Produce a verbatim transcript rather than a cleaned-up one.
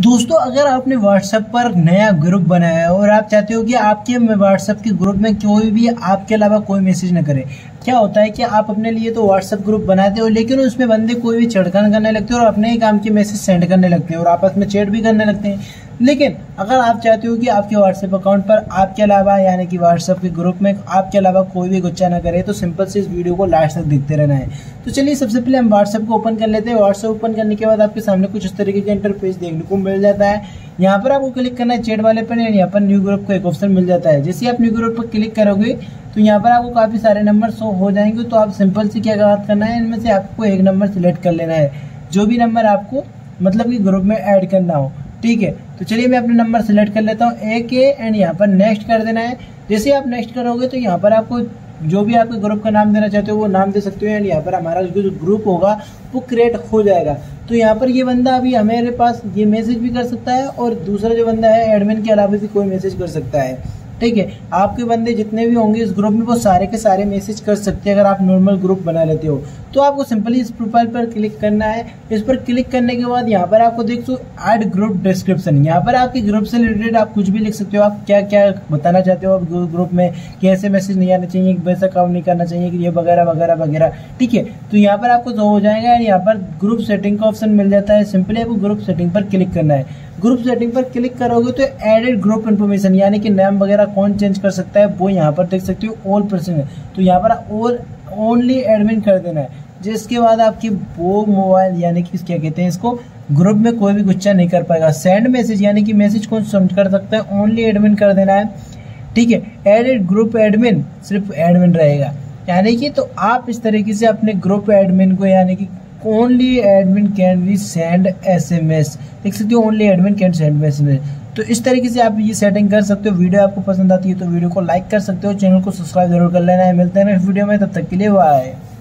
दोस्तों, अगर आपने व्हाट्सएप पर नया ग्रुप बनाया है और आप चाहते हो कि आपके व्हाट्सएप के ग्रुप में कोई भी आपके अलावा कोई मैसेज न करे। क्या होता है कि आप अपने लिए तो व्हाट्सएप ग्रुप बनाते हो, लेकिन उसमें बंदे कोई भी छड़खान करने लगते हैं और अपने ही काम के मैसेज सेंड करने लगते हैं और आपस में चैट भी करने लगते हैं। लेकिन अगर आप चाहते हो कि आपके व्हाट्सएप अकाउंट पर आपके अलावा यानी कि व्हाट्सएप के ग्रुप में आपके अलावा कोई भी गुच्चा ना करे, तो सिंपल से इस वीडियो को लास्ट तक देखते रहना है। तो चलिए सबसे पहले हम व्हाट्सएप को ओपन कर लेते हैं। व्हाट्सएप ओपन करने के बाद आपके सामने कुछ इस तरीके का इंटरफेस देखने को मिल जाता है। यहाँ पर आपको क्लिक करना है चैट वाले पर, यहाँ पर न्यू ग्रुप का एक ऑप्शन मिल जाता है। जैसे आप न्यू ग्रुप पर क्लिक करोगे तो यहाँ पर आपको काफी सारे नंबर शो हो जाएंगे। तो आप सिंपल से क्या बात करना है, इनमें से आपको एक नंबर सिलेक्ट कर लेना है, जो भी नंबर आपको मतलब कि ग्रुप में ऐड करना हो। ठीक है, तो चलिए मैं अपने नंबर सिलेक्ट कर लेता हूँ एक के एंड यहाँ पर नेक्स्ट कर देना है। जैसे आप नेक्स्ट करोगे तो यहाँ पर आपको जो भी आपके ग्रुप का नाम देना चाहते हो वो नाम दे सकते हो एंड यहाँ पर हमारा जो ग्रुप होगा वो क्रिएट हो जाएगा। तो यहाँ पर ये बंदा अभी हमारे पास ये मैसेज भी कर सकता है और दूसरा जो बंदा है एडमिन के अलावा भी कोई मैसेज कर सकता है। ठीक है, आपके बंदे जितने भी होंगे इस ग्रुप में वो सारे के सारे मैसेज कर सकते हैं अगर आप नॉर्मल ग्रुप बना लेते हो। तो आपको सिंपली इस प्रोफाइल पर क्लिक करना है। इस पर क्लिक करने के बाद यहाँ पर आपको देख सो ऐड ग्रुप डिस्क्रिप्शन, यहाँ पर आपके ग्रुप से रिलेटेड आप कुछ भी लिख सकते हो। आप क्या क्या बताना चाहते हो आप ग्रुप में, कैसे मैसेज नहीं आना चाहिए, वैसा काम नहीं करना चाहिए कि ये वगैरह वगैरह वगैरह। ठीक है, तो यहाँ पर आपको जो हो जाएगा यहाँ पर ग्रुप सेटिंग का ऑप्शन मिल जाता है। सिंपली आपको ग्रुप सेटिंग पर क्लिक करना है। ग्रुप सेटिंग पर क्लिक करोगे तो एडेड ग्रुप इन्फॉर्मेशन यानी कि नाम वगैरह कौन चेंज कर सकता है वो यहाँ पर देख सकते हो। ऑल पर्सन है तो यहाँ पर ऑल ओनली एडमिन कर देना है, जिसके बाद आपकी वो मोबाइल यानी कि क्या कहते हैं इसको, ग्रुप में कोई भी गुच्चा नहीं कर पाएगा। सेंड मैसेज यानी कि मैसेज कौन सेंड कर सकता है, ओनली एडमिन कर देना है। ठीक है, एडेड ग्रुप एडमिन सिर्फ एडमिन रहेगा, यानी कि तो आप इस तरीके से अपने ग्रुप एडमिन को यानी कि only admin can be send SMS, देख सकते हो only admin can send SMS. तो इस तरीके से आप ये सेटिंग कर सकते हो। वीडियो आपको पसंद आती है तो वीडियो को लाइक कर सकते हो, चैनल को सब्सक्राइब जरूर कर लेना है। मिलते हैं नेक्स्ट वीडियो में, तब तक के लिए बाय।